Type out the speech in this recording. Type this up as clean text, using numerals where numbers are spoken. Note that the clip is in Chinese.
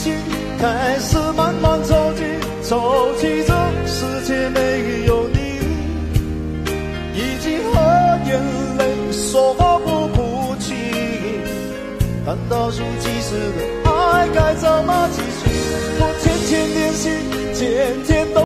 心开始慢慢抽泣，抽泣着世界没有你，已经和眼泪说话不哭泣，看倒数计时的爱该怎么继续？我天天练习，天天